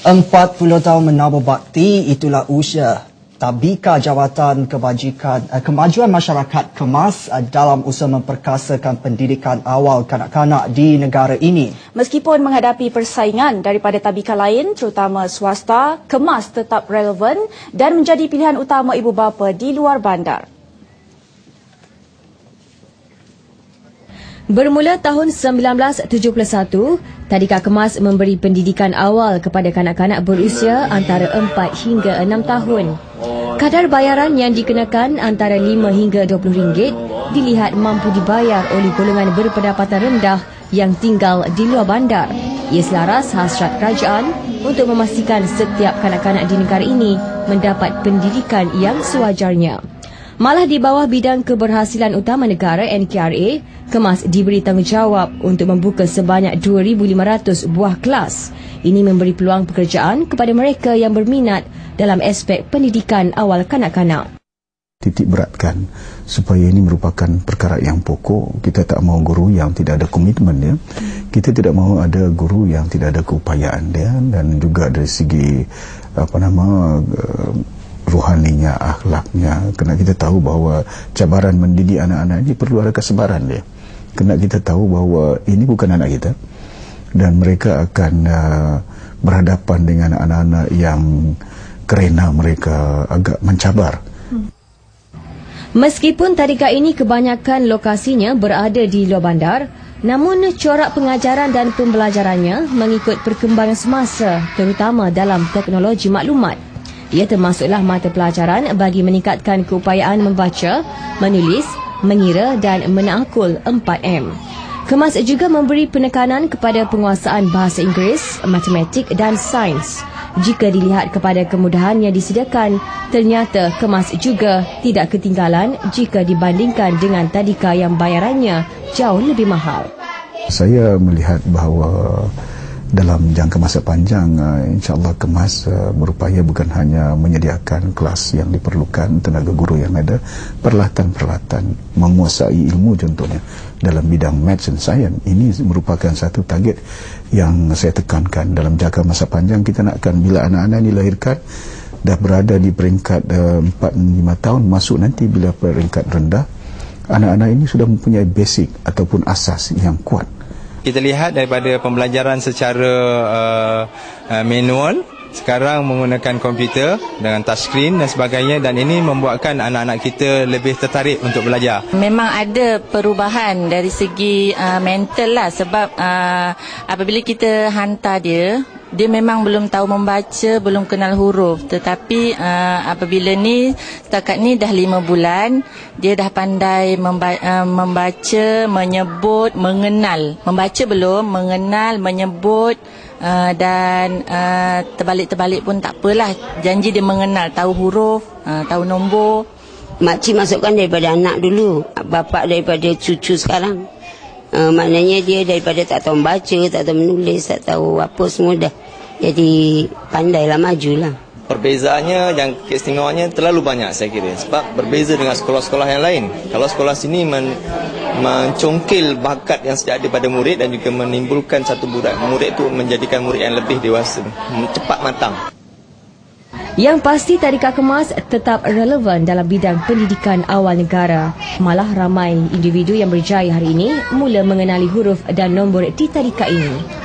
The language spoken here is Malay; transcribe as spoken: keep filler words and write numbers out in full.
empat puluh tahun menabur bakti, itulah usia Tabika Jawatan Kebajikan eh, Kemajuan Masyarakat Kemas eh, dalam usaha memperkasakan pendidikan awal kanak-kanak di negara ini. Meskipun menghadapi persaingan daripada tabika lain, terutama swasta, Kemas tetap relevan dan menjadi pilihan utama ibu bapa di luar bandar. Bermula tahun sembilan belas tujuh puluh satu, Tadika Kemas memberi pendidikan awal kepada kanak-kanak berusia antara empat hingga enam tahun. Kadar bayaran yang dikenakan antara lima hingga dua puluh ringgit dilihat mampu dibayar oleh golongan berpendapatan rendah yang tinggal di luar bandar. Ia selaras hasrat kerajaan untuk memastikan setiap kanak-kanak di negara ini mendapat pendidikan yang sewajarnya. Malah di bawah bidang keberhasilan utama negara N K R A, Kemas diberi tanggungjawab untuk membuka sebanyak dua ribu lima ratus buah kelas. Ini memberi peluang pekerjaan kepada mereka yang berminat dalam aspek pendidikan awal kanak-kanak. Titik beratkan supaya ini merupakan perkara yang pokok. Kita tak mahu guru yang tidak ada komitmen dia. Kita tidak mahu ada guru yang tidak ada keupayaan dia, dan juga dari segi apa nama rohaninya, akhlaknya. Kena kita tahu bahawa cabaran mendidik anak-anak ini perlu ada kesabaran dia. Kena kita tahu bahawa ini bukan anak kita, dan mereka akan uh, berhadapan dengan anak-anak yang kerana mereka agak mencabar. Meskipun tadika ini kebanyakan lokasinya berada di luar bandar, namun corak pengajaran dan pembelajarannya mengikut perkembangan semasa, terutama dalam teknologi maklumat. Ia termasuklah mata pelajaran bagi meningkatkan keupayaan membaca, menulis, mengira dan menakul empat M. Kemas juga memberi penekanan kepada penguasaan bahasa Inggeris, matematik dan sains. Jika dilihat kepada kemudahan yang disediakan, ternyata Kemas juga tidak ketinggalan jika dibandingkan dengan tadika yang bayarannya jauh lebih mahal. Saya melihat bahawa dalam jangka masa panjang, insya-Allah Kemas berupaya bukan hanya menyediakan kelas yang diperlukan, tenaga guru yang ada, peralatan-peralatan, menguasai ilmu contohnya dalam bidang maths dan science. Ini merupakan satu target yang saya tekankan dalam jangka masa panjang. Kita nakkan bila anak-anak dilahirkan dah berada di peringkat uh, empat lima tahun, masuk nanti bila peringkat rendah, anak-anak ini sudah mempunyai basic ataupun asas yang kuat. Kita lihat daripada pembelajaran secara uh, uh, manual, sekarang menggunakan komputer dengan touchscreen dan sebagainya, dan ini membuatkan anak-anak kita lebih tertarik untuk belajar. Memang ada perubahan dari segi uh, mental lah, sebab uh, apabila kita hantar dia, dia memang belum tahu membaca, belum kenal huruf. Tetapi uh, apabila ni, setakat ni dah lima bulan, dia dah pandai memba- uh, membaca, menyebut, mengenal. Membaca belum, mengenal, menyebut uh, dan uh, terbalik-terbalik pun tak apalah. Janji dia mengenal, tahu huruf, uh, tahu nombor. Makcik masukkan daripada anak dulu, bapak daripada cucu sekarang. Uh, maknanya dia daripada tak tahu membaca, tak tahu menulis, tak tahu apa semua dah. Jadi pandailah, majulah. Perbezaannya, yang keistimewaannya terlalu banyak saya kira. Sebab berbeza dengan sekolah-sekolah yang lain. Kalau sekolah sini men, mencongkil bakat yang sejak ada pada murid dan juga menimbulkan satu murid, murid itu menjadikan murid yang lebih dewasa, cepat matang. Yang pasti Tadika Kemas tetap relevan dalam bidang pendidikan awal negara. Malah ramai individu yang berjaya hari ini mula mengenali huruf dan nombor di tadika ini.